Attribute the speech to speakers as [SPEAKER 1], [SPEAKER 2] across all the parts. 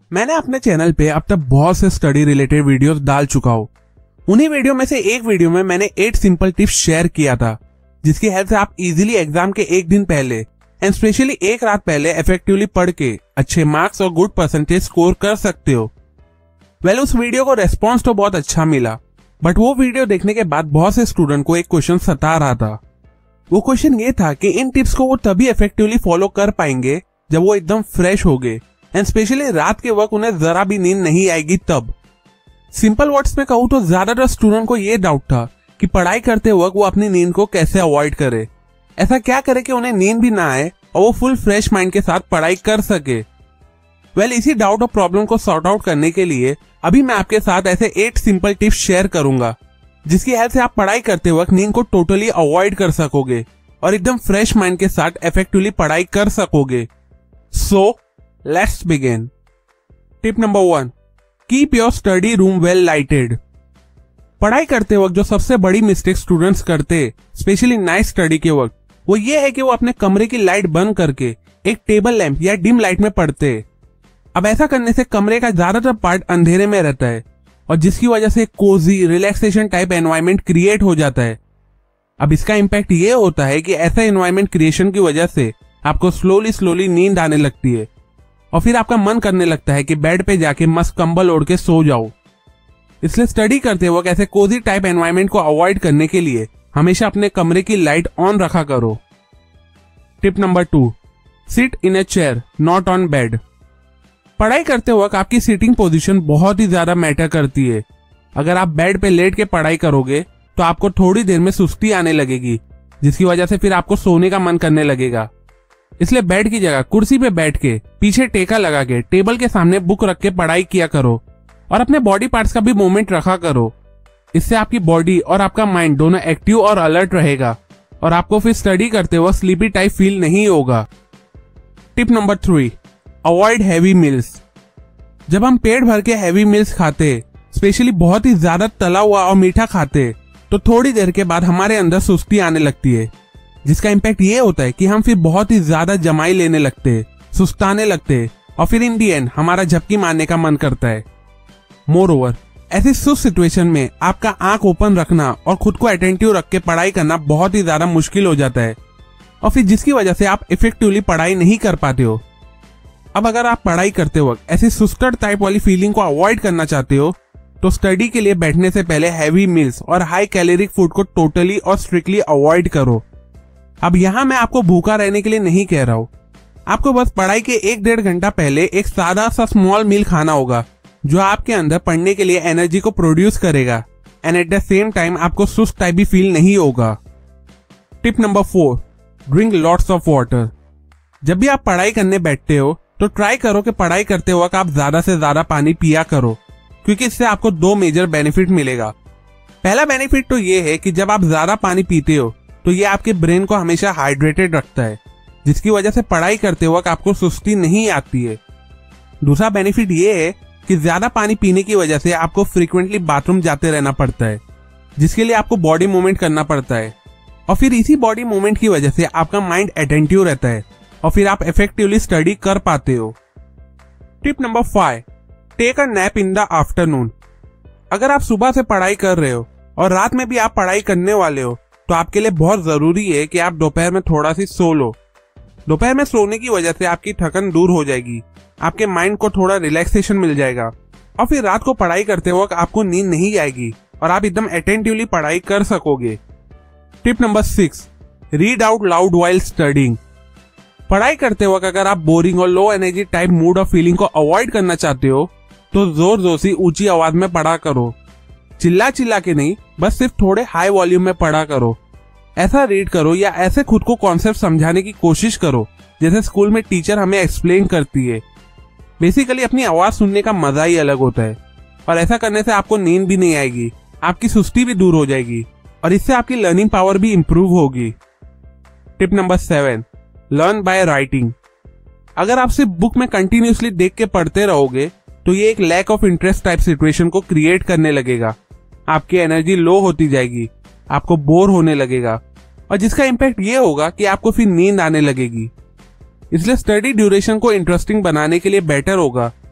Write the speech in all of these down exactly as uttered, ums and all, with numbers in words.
[SPEAKER 1] मैंने अपने चैनल पे अब तक बहुत से स्टडी रिलेटेड वीडियोस डाल चुका हूँ। उन्हीं वीडियो में से एक वीडियो में मैंने एट सिंपल टिप्स शेयर किया था, जिसकी हेल्प से आप इजीली एग्जाम के एक दिन पहले एंड स्पेशली एक रात पहले इफेक्टिवली पढ़ के अच्छे मार्क्स और गुड परसेंटेज स्कोर कर सकते हो। वेल well, उस वीडियो को रेस्पॉन्स तो बहुत अच्छा मिला, बट वो वीडियो देखने के बाद बहुत से स्टूडेंट को एक क्वेश्चन सता रहा था। वो क्वेश्चन ये था कि इन टिप्स को वो तभी इफेक्टिवली फॉलो कर पाएंगे जब वो एकदम फ्रेश हो गए एंड स्पेशली रात के वक्त उन्हें जरा भी नींद नहीं आएगी तब। सिंपल वर्ड्स में कहूँ तो ज्यादातर स्टूडेंट को ये डाउट था कि पढ़ाई करते वक्त वो अपनी नींद को कैसे अवॉइड करे, ऐसा क्या करे कि उन्हें नींद भी ना आए और वो फुल फ्रेश माइंड के साथ पढ़ाई कर सके। वेल well, इसी डाउट और प्रॉब्लम को सॉर्ट आउट करने के लिए अभी मैं आपके साथ ऐसे एट सिंपल टिप्स शेयर करूंगा, जिसकी हेल्प से आप पढ़ाई करते वक्त नींद को टोटली अवॉइड कर सकोगे और एकदम फ्रेश माइंड के साथ इफेक्टिवली पढ़ाई कर सकोगे। So let's begin. Tip number one, keep your study room well lighted. पढ़ाई करते वक्त जो सबसे बड़ी मिस्टेक स्टूडेंट्स करते स्पेशली नाइट स्टडी के वक्त, वो ये है कि वो अपने कमरे की लाइट बंद करके एक टेबल लैंप या डिम लाइट में पढ़ते। अब ऐसा करने से कमरे का ज्यादातर पार्ट अंधेरे में रहता है और जिसकी वजह से cosy relaxation type environment create हो जाता है। अब इसका इम्पैक्ट ये होता है कि ऐसा एनवायरनमेंट क्रिएशन की वजह से आपको स्लोली स्लोली नींद आने लगती है और फिर आपका मन करने लगता है कि बेड पे जाके मस्त कंबल ओढ़ के सो जाओ। इसलिए स्टडी करते वक्त ऐसे कोजी टाइप एनवायरनमेंट को अवॉइड करने के लिए हमेशा अपने कमरे की लाइट ऑन रखा करो। Tip number two, sit in a chair not on bed. पढ़ाई करते वक्त आपकी सीटिंग पोजीशन बहुत ही ज्यादा मैटर करती है। अगर आप बेड पे लेट के पढ़ाई करोगे तो आपको थोड़ी देर में सुस्ती आने लगेगी, जिसकी वजह से फिर आपको सोने का मन करने लगेगा। इसलिए बेड की जगह कुर्सी पे बैठ के पीछे टेका लगा के टेबल के सामने बुक रख के पढ़ाई किया करो और अपने बॉडी पार्ट्स का भी मूवमेंट रखा करो। इससे आपकी बॉडी और आपका माइंड दोनों एक्टिव और अलर्ट रहेगा और आपको फिर स्टडी करते वक्त स्लीपी टाइप फील नहीं होगा। Tip number three, avoid heavy meals. जब हम पेट भर के हैवी मिल्स खाते, स्पेशली बहुत ही ज्यादा तला हुआ और मीठा खाते, तो थोड़ी देर के बाद हमारे अंदर सुस्ती आने लगती है, जिसका इम्पैक्ट ये होता है कि हम फिर बहुत ही ज्यादा जमाई लेने लगते, सुस्ताने लगते और फिर इन दी एंड हमारा झपकी मारने का मन करता है। मोर ओवर, ऐसी सुस्त सिचुएशन में आपका आंख ओपन रखना और खुद को अटेंटिव रख के पढ़ाई करना बहुत ही ज्यादा मुश्किल हो जाता है और फिर जिसकी वजह से आप इफेक्टिवली पढ़ाई नहीं कर पाते हो। अब अगर आप पढ़ाई करते वक्त ऐसी सुस्तर टाइप वाली फीलिंग को अवॉइड करना चाहते हो तो स्टडी के लिए बैठने से पहले हैवी मील्स और हाई कैलोरिक फूड को टोटली और स्ट्रिक्टली अवॉइड करो। अब यहाँ मैं आपको भूखा रहने के लिए नहीं कह रहा हूँ, आपको बस पढ़ाई के एक डेढ़ घंटा पहले एक सादा सा स्मॉल मील खाना होगा जो आपके अंदर पढ़ने के लिए एनर्जी को प्रोड्यूस करेगा and at the same time आपको सुस्त टाइप भी फील नहीं होगा। Tip number four, drink lots of water. जब भी आप पढ़ाई करने बैठते हो तो ट्राई करो कि पढ़ाई करते वक्त आप ज्यादा से ज्यादा पानी पिया करो, क्योंकि इससे आपको दो मेजर बेनिफिट मिलेगा। पहला बेनिफिट तो ये है कि जब आप ज्यादा पानी पीते हो तो ये आपके ब्रेन को हमेशा हाइड्रेटेड रखता है, जिसकी वजह से पढ़ाई करते वक्त आपको सुस्ती नहीं आती है। दूसरा बेनिफिट ये है कि ज्यादा पानी पीने की वजह से आपको फ्रीक्वेंटली बाथरूम जाते रहना पड़ता है, जिसके लिए आपको बॉडी मूवमेंट करना पड़ता है और फिर इसी बॉडी मूवमेंट की वजह से आपका माइंड अटेंटिव रहता है और फिर आप इफेक्टिवली स्टडी कर पाते हो। Tip number five, take a nap in the afternoon. अगर आप सुबह से पढ़ाई कर रहे हो और रात में भी आप पढ़ाई करने वाले हो तो आपके लिए बहुत जरूरी है कि आप दोपहर में थोड़ा सी सो लो। दोपहर में सोने की वजह से आपकी थकन दूर हो जाएगी, आपके माइंड को थोड़ा रिलैक्सेशन मिल जाएगा और फिर रात को पढ़ाई करते वक्त आपको नींद नहीं आएगी और आप एकदम अटेंटिवली पढ़ाई कर सकोगे। Tip number six, read out loud while studying. पढ़ाई करते वक्त अगर आप बोरिंग और लो एनर्जी टाइप मूड और फीलिंग को अवॉइड करना चाहते हो तो जोर जोर से ऊंची आवाज में पढ़ा करो, चिल्ला चिल्ला के नहीं, बस सिर्फ थोड़े हाई वॉल्यूम में पढ़ा करो। ऐसा रीड करो या ऐसे खुद को कॉन्सेप्ट समझाने की कोशिश करो जैसे स्कूल में टीचर हमें एक्सप्लेन करती है। बेसिकली अपनी आवाज सुनने का मजा ही अलग होता है और ऐसा करने से आपको नींद भी नहीं आएगी, आपकी सुस्ती भी दूर हो जाएगी और इससे आपकी लर्निंग पावर भी इंप्रूव होगी। Tip number seven, learn by writing. अगर आप सिर्फ बुक में कंटिन्यूसली देख के पढ़ते रहोगे तो ये एक lack of interest type situation को क्रिएट करने लगेगा। आपकी एनर्जी लो होती जाएगी, आपको बोर होने लगेगा और जिसका इम्पैक्ट ये होगा कि आपको फिर नींद आने लगेगी। इसलिए स्टडी ड्यूरेशन को इंटरेस्टिंग बनाने के लिए बेटर होगा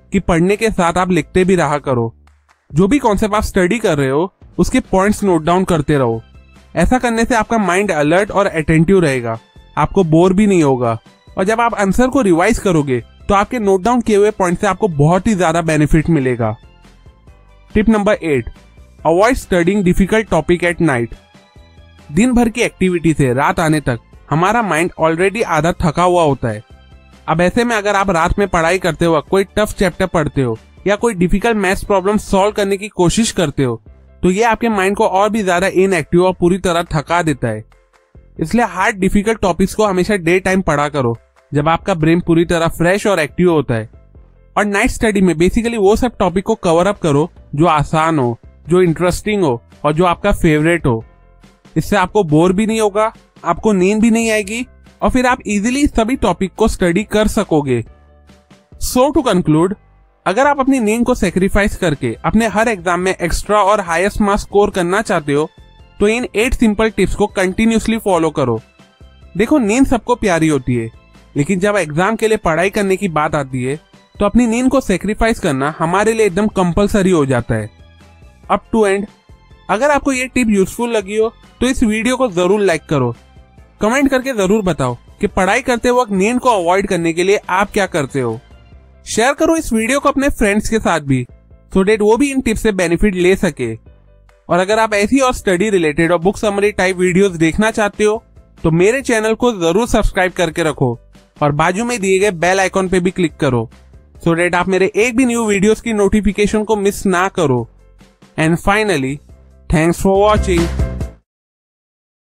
[SPEAKER 1] कि पढ़ने के साथ आप लिखते भी रहा करो। जो भी कॉन्सेप्ट आप स्टडी कर रहे हो उसके पॉइंट्स नोट डाउन करते रहो। ऐसा करने से आपका माइंड अलर्ट और अटेंटिव रहेगा, आपको बोर भी नहीं होगा, और जब आप आंसर को रिवाइज करोगे तो आपके नोट डाउन किए हुए पॉइंट से आपको बहुत ही ज्यादा बेनिफिट मिलेगा। Tip number eight, avoid studying difficult topic at night. दिन भर की एक्टिविटी से रात आने तक हमारा माइंड ऑलरेडी आधा थका हुआ होता है। अब ऐसे में अगर आप रात में पढ़ाई करते वक्त कोई टफ चैप्टर पढ़ते हो या कोई डिफिकल्ट मैथ्स प्रॉब्लम सॉल्व करने की कोशिश करते हो तो ये आपके माइंड को और भी ज्यादा इनएक्टिव और पूरी तरह थका देता है। इसलिए हार्ड डिफिकल्ट टॉपिक्स को हमेशा डे टाइम पढ़ा करो जब आपका ब्रेन पूरी तरह फ्रेश और एक्टिव होता है। और नाइट स्टडी में बेसिकली वो सब टॉपिक को कवर अप करो जो आसान हो, जो इंटरेस्टिंग हो और जो आपका फेवरेट हो। इससे आपको बोर भी नहीं होगा, आपको नींद भी नहीं आएगी और फिर आप इजीली सभी टॉपिक को स्टडी कर सकोगे। सो टू कंक्लूड, अगर आप अपनी नींद को सेक्रीफाइस करके अपने हर एग्जाम में एक्स्ट्रा और हाईएस्ट मार्क्स स्कोर करना चाहते हो तो इन एट सिंपल टिप्स को कंटिन्यूसली फॉलो करो। देखो, नींद सबको प्यारी होती है, लेकिन जब एग्जाम के लिए पढ़ाई करने की बात आती है तो अपनी नींद को सेक्रीफाइस करना हमारे लिए एकदम कंपलसरी हो जाता है। अप टू एंड, अगर आपको ये टिप यूजफुल लगी हो तो इस वीडियो को जरूर लाइक करो। कमेंट करके जरूर बताओ कि पढ़ाई करते वक्त नींद को अवॉइड करने के लिए आप क्या करते हो। शेयर करो इस वीडियो को अपने फ्रेंड्स के साथ भी, सो डेट वो भी इन टिप्स से बेनिफिट ले सके। और अगर आप ऐसी और स्टडी रिलेटेड और बुक समरी टाइप वीडियोस देखना चाहते हो तो मेरे चैनल को जरूर सब्सक्राइब करके रखो और बाजू में दिए गए बेल आइकॉन पे भी क्लिक करो, सो डेट आप मेरे एक भी न्यू वीडियोस की नोटिफिकेशन को मिस ना करो। And finally, thanks for watching.